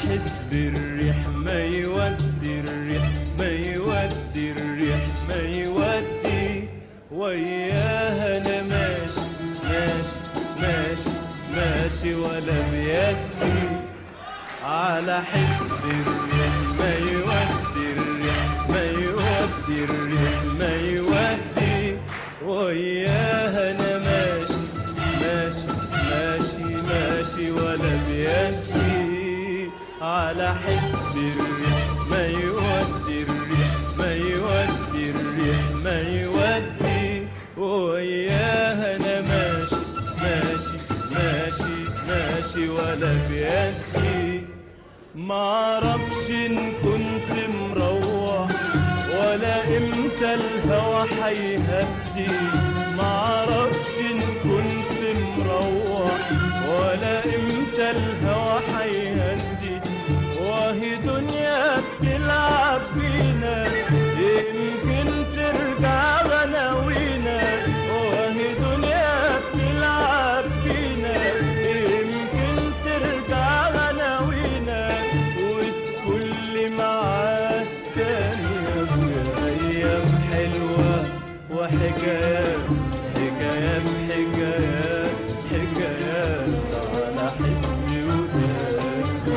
حسب الريح ما يودي الريح ما يودي الريح ما يودي وياه انا ماشي ماشي ماشي ماشي ولا بيدي على حسب الريح ما يودي الريح ما يودي الريح ما يودي وياه انا ماشي ماشي ماشي ماشي ولا بيدي على حسب الريح ما يودي الريح ما يودي الريح ما يودي وياه انا ماشي ماشي ماشي ماشي ولا بيدي معرفش ان كنت مروح ولا امتى الهوى حيهدي معرفش ان كنت مروح ولا امتى الهوى حيهدي واهي دنيا بتلعب بينا يمكن ترجع غناوينا واهي دنيا بتلعب بينا يمكن ترجع غناوينا وتكل معاه تاني يا ابويا ايام حلوه وحكايات حكايات حكايات حكايات على حسب وداد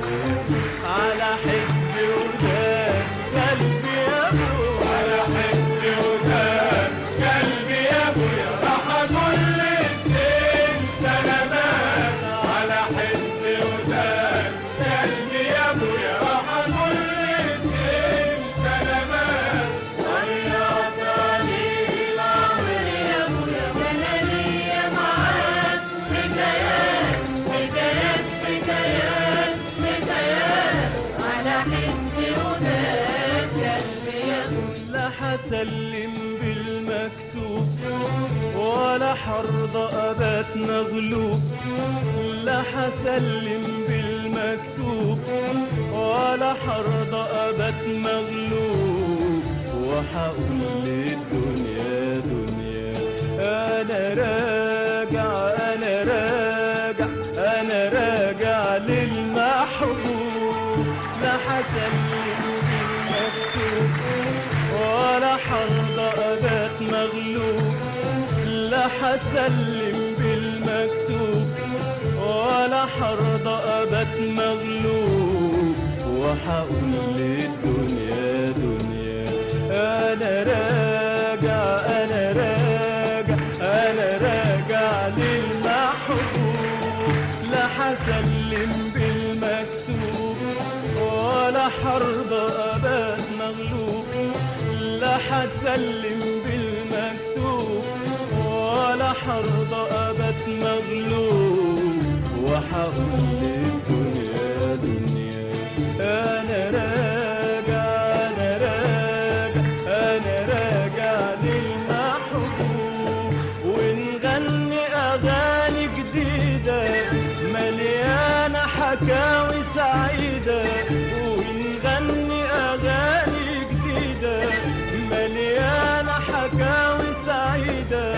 على حسب وداد قلبي يا ابو على حسب وداد قلبي يا ابويا راح اقول للزين سلامات على حسب وداد قلبي يا ابويا راح اقول للزين سلامات ويا طريق العمر يا ابويا وانا ليا معاك حكايات حكايات حكايات حكايات على حسب وداد قلبي يا ابويا لا حسلم بالمكتوب ولا حرضى ابات مغلوب لا حسلم بالمكتوب ولا حرضى ابات مغلوب وحقول للدنيا دنيا انا راجع انا راجع انا راجع للمحبوب لا حسلم بالمكتوب ولا حرضى ابات مغلوب لا حسلم بالمكتوب ولا حرضى ابات مغلوب وحقول للدنيا دنيا انا راجع انا راجع انا راجع للمحبوب لا حسلم بالمكتوب ولا حرضى ابات مغلوب لا حسلم بالمكتوب ولا حرضى ابات مغلوب وحقول للدنيا دنيا انا راجع انا راجع انا راجع للمحبوب ونغني اغاني جديده مليانه حكاوي سعيده ونغني اغاني جديده مليانه حكاوي سعيده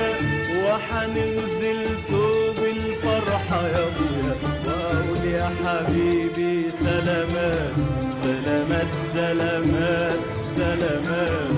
وحننزل توب الفرحه يا ابويا واقول يا حبيبي سلامات سلامات سلامات سلامات